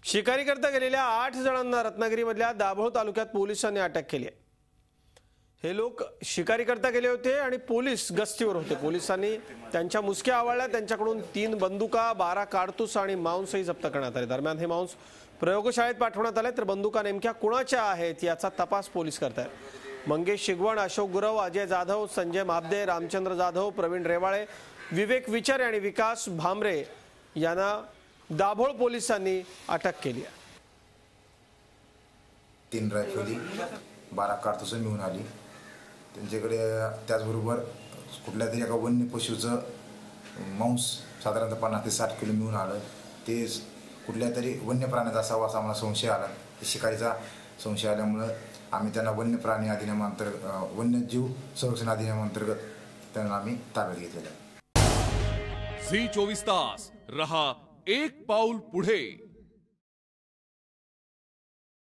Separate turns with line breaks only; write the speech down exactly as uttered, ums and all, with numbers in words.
शिकारीकरता गेलेल्या आठ जणांना रत्नागिरीमधल्या दाभोळ तालुक्यात पोलिसांनी अटक केली आहे। हे लोक शिकारीकरता गेले होते आणि पोलीस गस्तीवर होते। पोलिसांनी त्यांच्या मुसक्या आवळल्या। त्यांच्याकडून तीन बंदुका, बारा कारतूस आणि मांसही जप्त करण्यात आले। दरम्यान हे मांस प्रयोगशाळेत पाठवण्यात आले, तर बंदुका नेमक्या कुणाच्या आहेत याचा तपास पोलीस करतायत। मंगेश शिगवण, अशोक गुरव, अजय जाधव, संजय महाबदे, रामचंद्र जाधव, प्रवीण रेवाळे, विवेक विचारे आणि विकास भामरे यांना दाभोळ पोलिसांनी अटक केली आहे।
तीन रायफली, बारा कारतूस मिळून आली। त्यांच्याकडे त्याचबरोबर कुठल्या तरी एका वन्य पशुचं मांस साधारणतः पन्नास ते साठ किलो मिळून आलं। ते कुठल्या तरी वन्य प्राण्याचा असावा असा आम्हाला संशय आला। शिकारीचा संशय आल्यामुळे आम्ही त्यांना वन्य प्राणी अधिनियमांतर्गत वन्यजीव संरक्षण अधिनियमांतर्गत त्यांना आम्ही ताब्यात घेतलेलं आहे।
झी चोवीस तास रहा एक पाऊल पुढे।